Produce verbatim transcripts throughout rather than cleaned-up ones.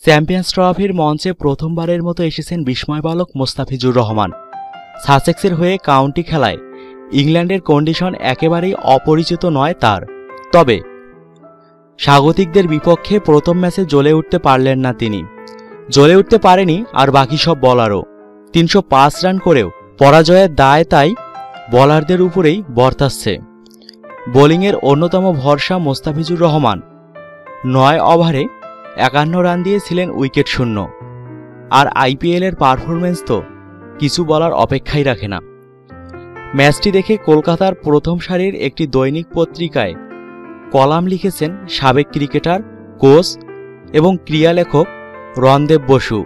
Champions ট্রফির মঞ্চে প্রথমবারের মতো এসেছেন বিস্ময় বালক মোস্তাফিজুর রহমান। সাসেক্সের হয়ে কাউন্টি খেলায় ইংল্যান্ডের কন্ডিশন একেবারেই অপরিচিত নয় তার। তবে স্বাগতিকদের বিপক্ষে প্রথম ম্যাচে জ্বলে উঠতে পারলেন না তিনি। জ্বলে উঠতে পারেনি আর বাকি সব বলারও। তিনশো পাঁচ রান করেও পরাজয়ের দায় তাই বলারদের উপরেই বর্তাচ্ছে। বোলিংয়ের অন্যতম ভরসা মোস্তাফিজুর রহমান নয় ওভারে একান্ন রান দিয়েছিলেন উইকেট শূন্য। আর আইপিএলের পারফরমেন্স তো কিছু বলার অপেক্ষাই রাখে না। ম্যাচটি দেখে কলকাতার প্রথম সারির একটি দৈনিক পত্রিকায় কলাম লিখেছেন সাবেক ক্রিকেটার, কোচ এবং ক্রীড়া লেখক রণদেব বসু।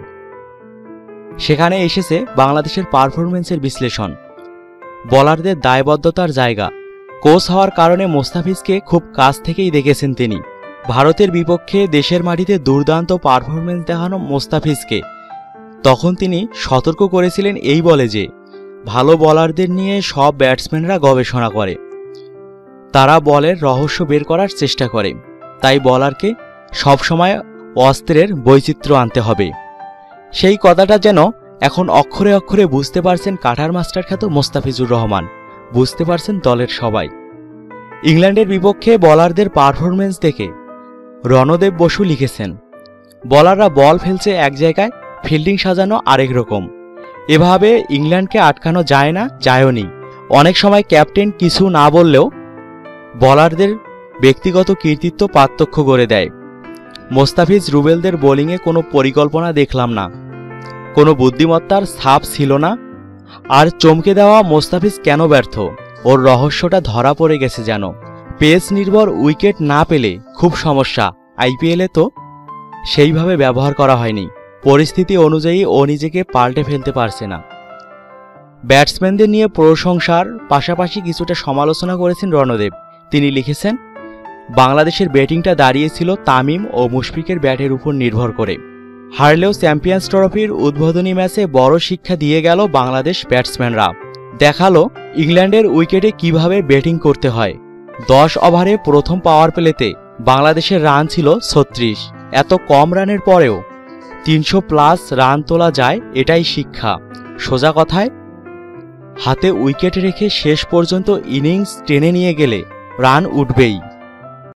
সেখানে এসেছে বাংলাদেশের পারফরমেন্সের বিশ্লেষণ, বলারদের দায়বদ্ধতার জায়গা। কোচ হওয়ার কারণে মোস্তাফিজকে খুব কাছ থেকেই দেখেছেন তিনি। ভারতের বিপক্ষে দেশের মাটিতে দুর্দান্ত পারফরমেন্স দেখানো মোস্তাফিজকে তখন তিনি সতর্ক করেছিলেন এই বলে যে ভালো বলারদের নিয়ে সব ব্যাটসম্যানরা গবেষণা করে, তারা বলের রহস্য বের করার চেষ্টা করে, তাই বলারকে সবসময় অস্ত্রের বৈচিত্র্য আনতে হবে। সেই কথাটা যেন এখন অক্ষরে অক্ষরে বুঝতে পারছেন কাটার মাস্টার খ্যাত মোস্তাফিজুর রহমান, বুঝতে পারছেন দলের সবাই। ইংল্যান্ডের বিপক্ষে বলারদের পারফরমেন্স দেখে রণদেব বসু লিখেছেন, বলাররা বল ফেলছে এক জায়গায়, ফিল্ডিং সাজানো আরেক রকম। এভাবে ইংল্যান্ডকে আটকানো যায় না, যায়ওনি। অনেক সময় ক্যাপ্টেন কিছু না বললেও বলারদের ব্যক্তিগত কৃতিত্ব পার্থক্য করে দেয়। মোস্তাফিজ রুবেলদের বোলিংয়ে কোনো পরিকল্পনা দেখলাম না, কোনো বুদ্ধিমত্তার ছাপ ছিল না। আর চমকে দেওয়া মোস্তাফিজ কেন ব্যর্থ, ওর রহস্যটা ধরা পড়ে গেছে যেন। পেস নির্ভর উইকেট না পেলে খুব সমস্যা। আইপিএলে তো সেইভাবে ব্যবহার করা হয়নি, পরিস্থিতি অনুযায়ী ও নিজেকে পাল্টে ফেলতে পারছে না। ব্যাটসম্যানদের নিয়ে প্রশংসার পাশাপাশি কিছুটা সমালোচনা করেছেন রণদেব। তিনি লিখেছেন, বাংলাদেশের ব্যাটিংটা দাঁড়িয়েছিল তামিম ও মুশফিকের ব্যাটের উপর নির্ভর করে। হারলেও চ্যাম্পিয়ন্স ট্রফির উদ্বোধনী ম্যাচে বড় শিক্ষা দিয়ে গেল বাংলাদেশ ব্যাটসম্যানরা। দেখালো ইংল্যান্ডের উইকেটে কিভাবে ব্যাটিং করতে হয়। দশ ওভারে প্রথম পাওয়ার প্লেতে বাংলাদেশের রান ছিল ছত্রিশ। এত কম রানের পরেও তিনশো প্লাস রান তোলা যায়, এটাই শিক্ষা। সোজা কথায়, হাতে উইকেট রেখে শেষ পর্যন্ত ইনিংস টেনে নিয়ে গেলে রান উঠবেই।